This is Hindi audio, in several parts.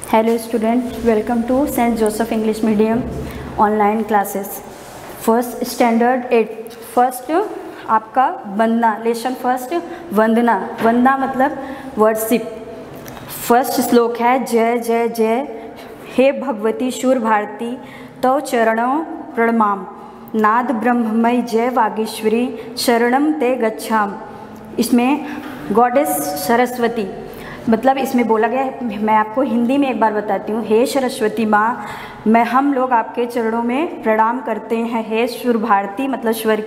Hello student, welcome to saint Joseph English medium online classes first standard 8। First आपका वंदना, लेसन फर्स्ट वंदना। वंदना मतलब वर्शिप। फर्स्ट श्लोक है जय जय जय हे भगवती शूर भारती तव चरणों प्रणमाम, नाद ब्रह्ममय जय वागीश्वरी शरणम ते गच्छाम। इसमें गॉडेस सरस्वती मतलब इसमें बोला गया है, मैं आपको हिंदी में एक बार बताती हूँ। हे सरस्वती माँ, मैं हम लोग आपके चरणों में प्रणाम करते हैं। हे शूर भारती मतलब स्वर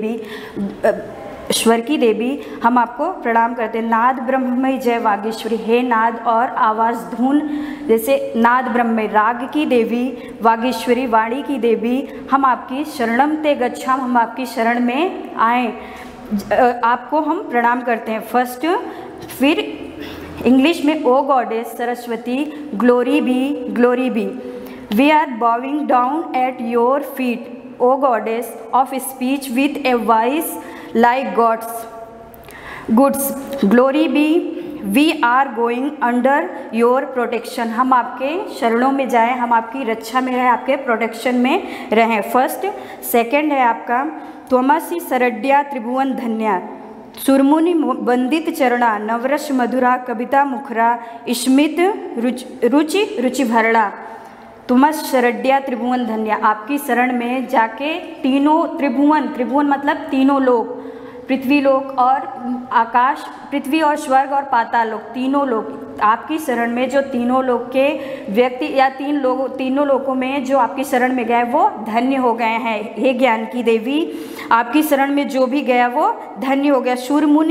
की देवी हम आपको प्रणाम करते हैं। नाद ब्रह्ममय जय वागीश्वरी, हे नाद और आवाज़ धुन जैसे नाद ब्रह्ममय राग की देवी, वागीश्वरी वाणी की देवी, हम आपकी शरणम ते गच्छाम, हम आपकी शरण में आए, आपको हम प्रणाम करते हैं। फर्स्ट फिर इंग्लिश में O goddess Saraswati glory be, we are bowing down at your feet O goddess of speech with a voice like gods goods, glory be we are going under your protection, हम आपके शरणों में जाएं, हम आपकी रक्षा में रहें, आपके प्रोटेक्शन में रहें। फर्स्ट सेकंड है आपका त्वमसि शरण्या त्रिभुवन धन्या, सुरमुनि वंदित चरणा, नवरस मधुरा कविता मुखरा, स्मित रुचि भरड़ा। तुमस शरण्या त्रिभुवन धन्या, आपकी शरण में जाके तीनों त्रिभुवन मतलब तीनों लोक, पृथ्वी लोक और आकाश, पृथ्वी और स्वर्ग और पाताल लोक, तीनों लोक आपकी शरण में, जो तीनों लोक के व्यक्ति या तीनों लोकों में जो आपकी शरण में गए वो धन्य हो गए हैं। हे ज्ञान की देवी, आपकी शरण में जो भी गया वो धन्य हो गया।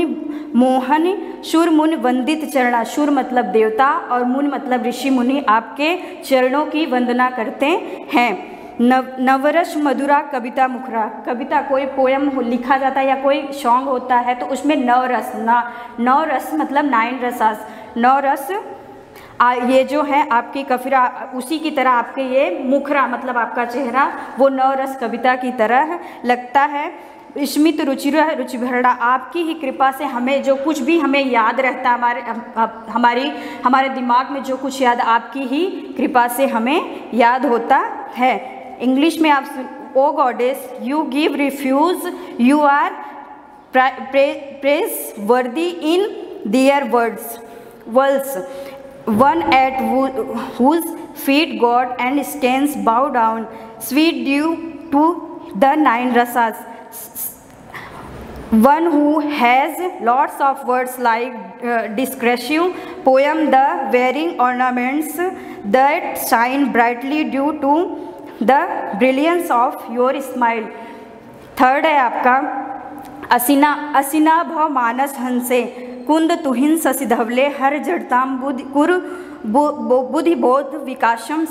शूर मुनि वंदित चरणा, शूर मतलब देवता और मुनि मतलब ऋषि मुनि आपके चरणों की वंदना करते हैं। नवरस मधुरा कविता मुखरा, कविता कोई पोयम लिखा जाता है या कोई सॉन्ग होता है तो उसमें नवरस मतलब 9 रसास, 9 रस ये जो है आपकी कफिरा, उसी की तरह आपके ये मुखरा मतलब आपका चेहरा वो 9 रस कविता की तरह लगता है। स्मित रुचि भरड़ा, आपकी ही कृपा से हमें जो कुछ भी हमें याद रहता है, हमारे दिमाग में जो कुछ याद आपकी ही कृपा से हमें याद होता है। इंग्लिश में आप O goddess you give refuge, you are praise worthy in their words, one at whose feet God and stands bow down, sweet dew to the 9 rasas, one who has lots of words like discursive poem, the wearing ornaments that shine brightly due to the brilliance of your smile। Third है आपका असिना भव मानस हंसे, कुंद तुहिन शशि धवले, हर जड़ताम बुद्धि बोध विकासम,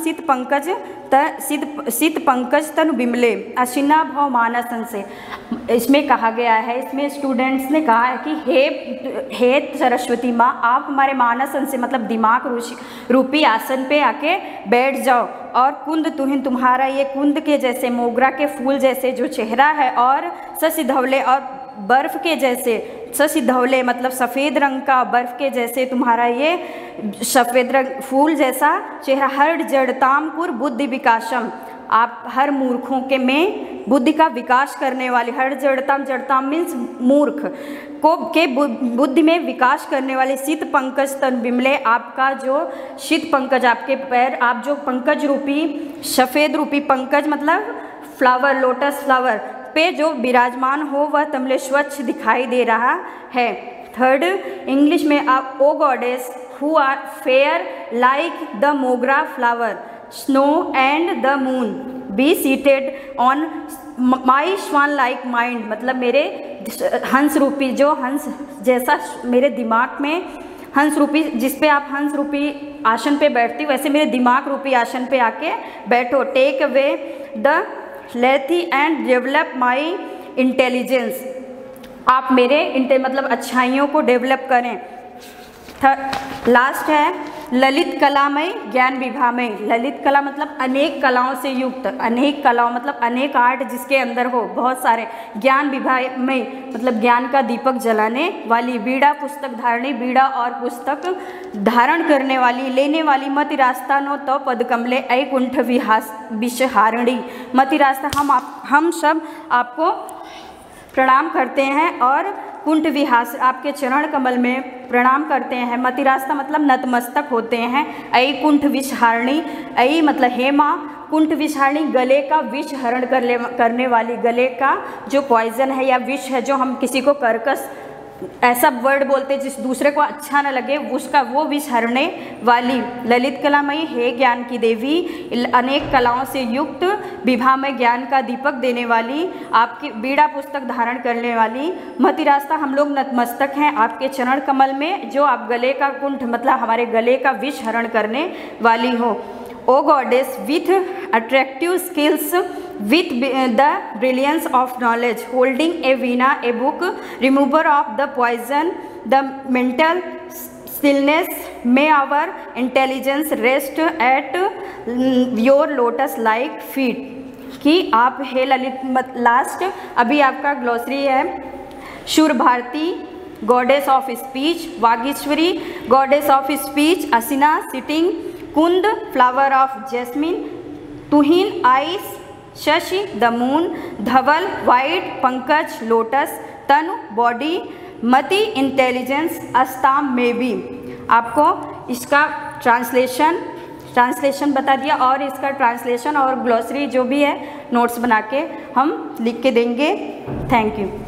सित पंकज तनु बिमले। असिना भव मानस हंसे, इसमें कहा गया है, इसमें स्टूडेंट्स ने कहा है कि हे सरस्वती माँ, आप हमारे मानस हंस से मतलब दिमाग रूपी आसन पे आके बैठ जाओ, और कुंद तुहिन तुम्हारा ये कुंद के जैसे मोगरा के फूल जैसे जो चेहरा है, और शशि धवले और बर्फ़ के जैसे, शशि धवले मतलब सफ़ेद रंग का, बर्फ़ के जैसे तुम्हारा ये सफ़ेद रंग फूल जैसा चेहरा, हर जड़तामपुर बुद्धि विकासम, आप हर मूर्खों के में बुद्धि का विकास करने वाले, हर जड़ताम मीन्स मूर्ख को के बुद्धि में विकास करने वाले। शीत पंकज तन बिमले, आपका जो शीत पंकज आपके पैर, आप जो पंकज रूपी सफ़ेद रूपी पंकज मतलब फ्लावर, लोटस फ्लावर पे जो विराजमान हो वह तमले स्वच्छ दिखाई दे रहा है। थर्ड इंग्लिश में आप O goddess who are fair like the mogra flower, snow and the moon, be seated on my swan like mind, मतलब मेरे हंस रूपी, जो हंस जैसा मेरे दिमाग में हंस रूपी, जिस पे आप हंस रूपी आसन पे बैठती वैसे मेरे दिमाग रूपी आसन पे आके बैठो। Take away the lethargy and develop my intelligence, आप मेरे मतलब अच्छाइयों को डेवलप करें। लास्ट है ललित कलामय ज्ञान विभामय। ललित कला मतलब अनेक कलाओं से युक्त, अनेक कलाओं मतलब अनेक आर्ट जिसके अंदर हो बहुत सारे। ज्ञान विभामय मतलब ज्ञान का दीपक जलाने वाली। वीणा पुस्तक धारणी, वीणा और पुस्तक धारण करने वाली, लेने वाली। मति रास्ता नो तो पद कमले ऐ कुंठ विषहारिणी। मति रास्ता हम सब आपको प्रणाम करते हैं और कुंठ विहास आपके चरण कमल में प्रणाम करते हैं। मति रास्ता मतलब नतमस्तक होते हैं। ऐ कुंठ विषहारिणी, ऐ मतलब हे माँ, कुंठ विषहारिणी गले का विष हरण करने वाली। गले का जो पॉइजन है या विष है, जो हम किसी को कर्कश ऐसा वर्ड बोलते जिस दूसरे को अच्छा न लगे, उसका वो विष हरने वाली। ललित कलामयी हे ज्ञान की देवी, अनेक कलाओं से युक्त, विभा में ज्ञान का दीपक देने वाली, आपकी वीणा पुस्तक धारण करने वाली। मति रास्ता हम लोग नतमस्तक हैं आपके चरण कमल में, जो आप गले का कुंठ मतलब हमारे गले का विष हरण करने वाली हो। O goddess with attractive skills, with the brilliance of knowledge, holding a veena, a book, remover of the poison, the mental stillness, may our intelligence rest at your lotus like feet। कि आप हे ललित लास्ट अभी आपका ग्लॉसरी है। शूर Bharati goddess of speech, Vagishwari goddess of speech, असिना सिटिंग, कुंद फ्लावर ऑफ जैस्मिन, तुहिन आइस, शशि द मून, धवल वाइट, पंकज लोटस, तनु बॉडी, मति इंटेलिजेंस, अस्ताम में भी। आपको इसका ट्रांसलेशन बता दिया और इसका ट्रांसलेशन और ग्लॉसरी जो भी है नोट्स बना के हम लिख के देंगे। Thank you.